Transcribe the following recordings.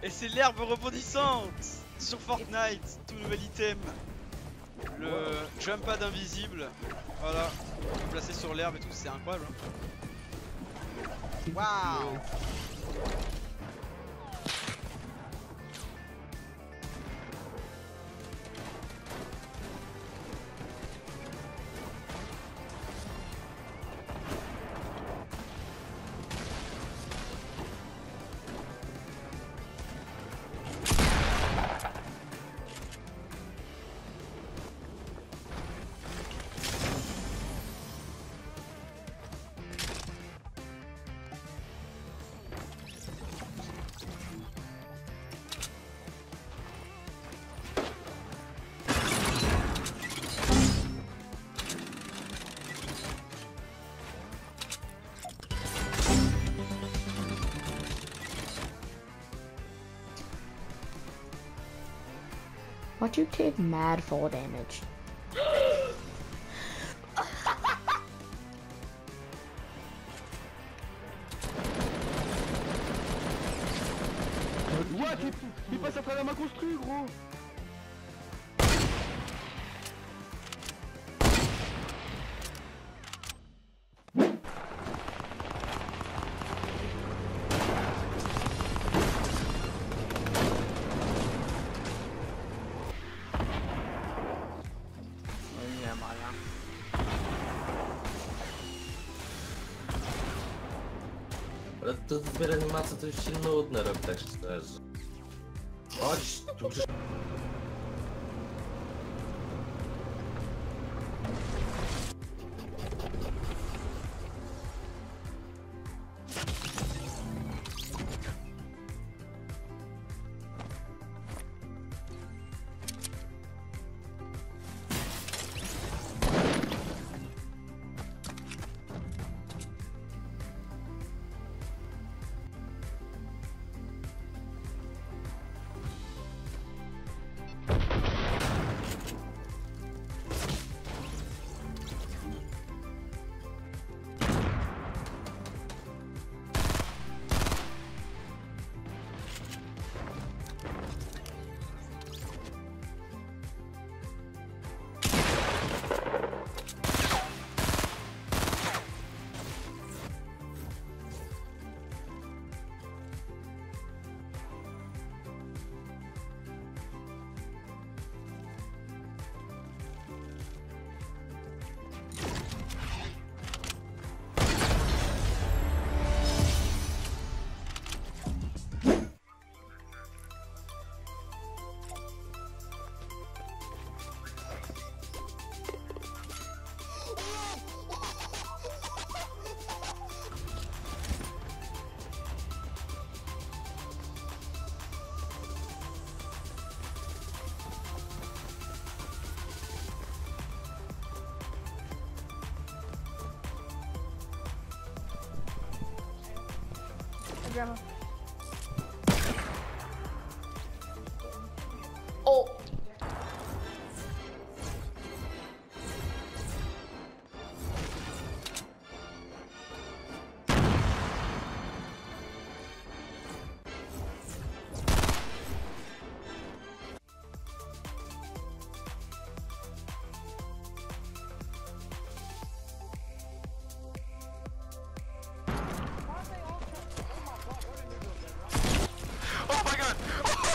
Et c'est l'herbe rebondissante sur Fortnite, tout nouvel item. Le jump pad invisible. Voilà, on peut placer sur l'herbe et tout, c'est incroyable. Hein. Waouh. Why'd you take mad fall damage? What? Il passe à travers ma construit, gros. Ale to zbieranie macy to już się nudne robi, tak szczerze. Chodź, tu przecież... Grandma. Oh! Oh my god!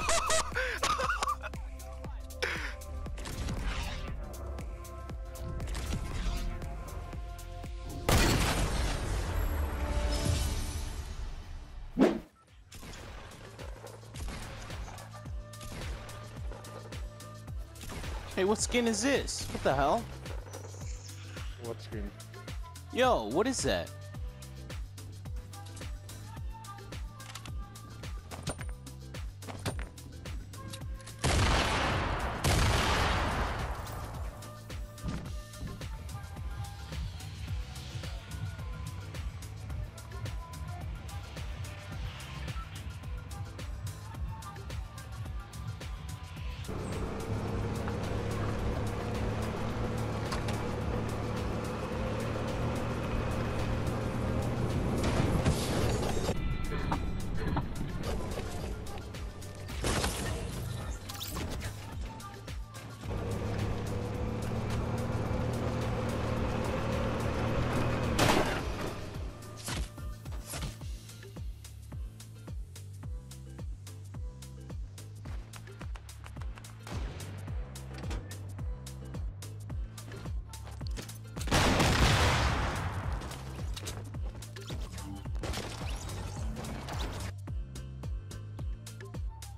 Hey, what skin is this? What the hell? What skin? Yo, what is that?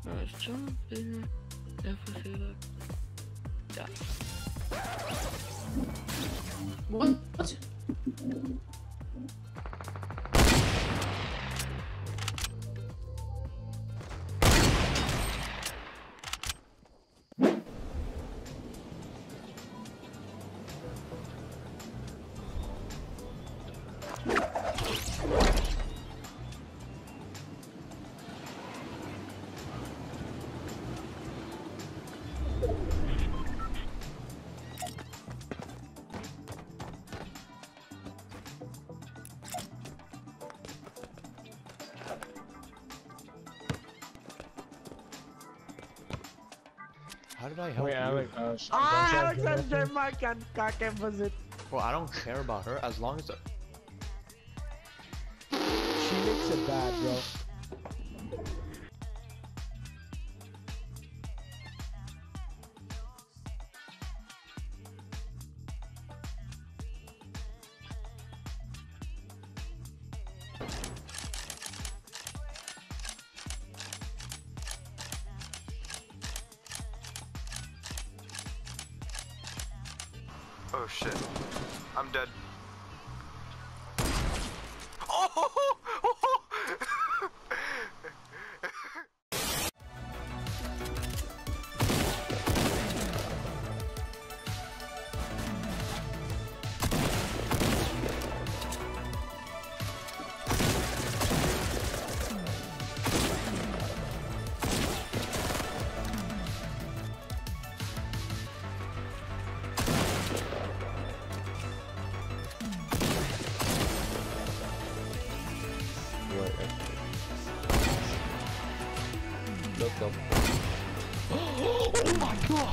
I was jumping. If I feel like. Yeah. What? How did I help Wait, you? Alex. Alexander Mark and Kakem was it? Bro, I don't care about her as long as She makes it bad, bro. Oh shit. I'm dead. Look up. Oh my god!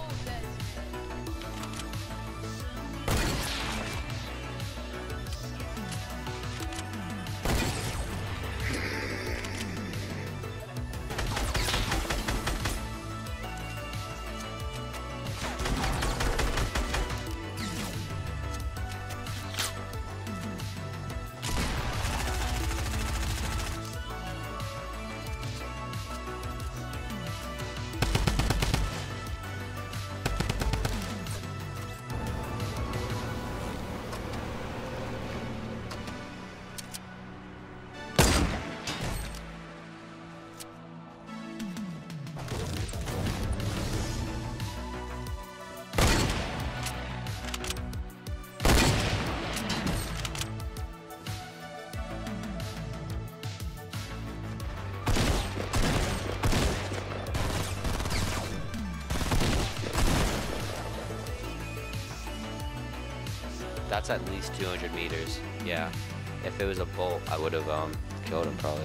That's at least 200 meters. Yeah. If it was a bolt, I would have killed him probably.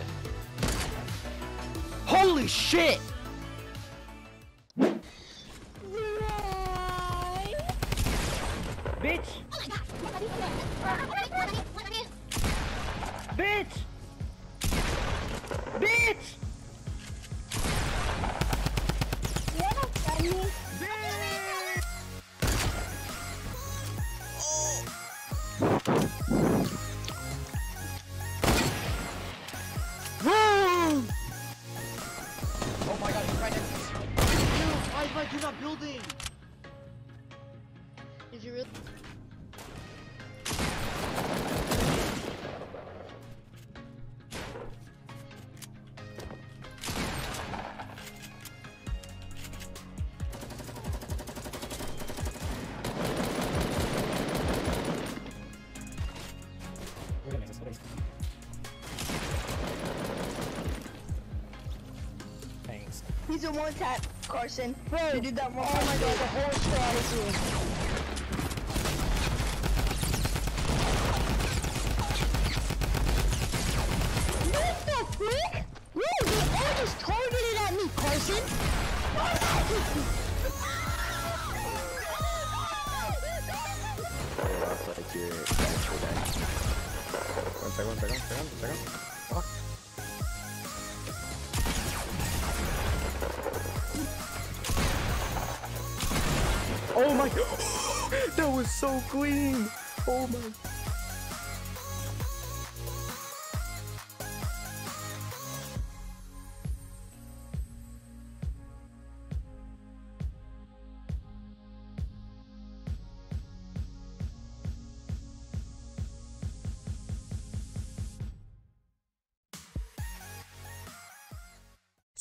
Holy shit! Bitch! Bitch! Bitch! Oh my god, he's right next to us. Dude, why is my dude not building? Is you really? Thanks. He's a one tap, Carson. Bro, you did that wrong. Oh my god, the whole squad is here. What the frick? Bro, they all just targeted at me, Carson. One second. Fuck. Oh my god! That was so clean! Oh my...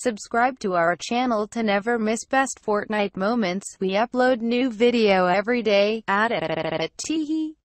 Subscribe to our channel to never miss best Fortnite moments. We upload new video every day. At it.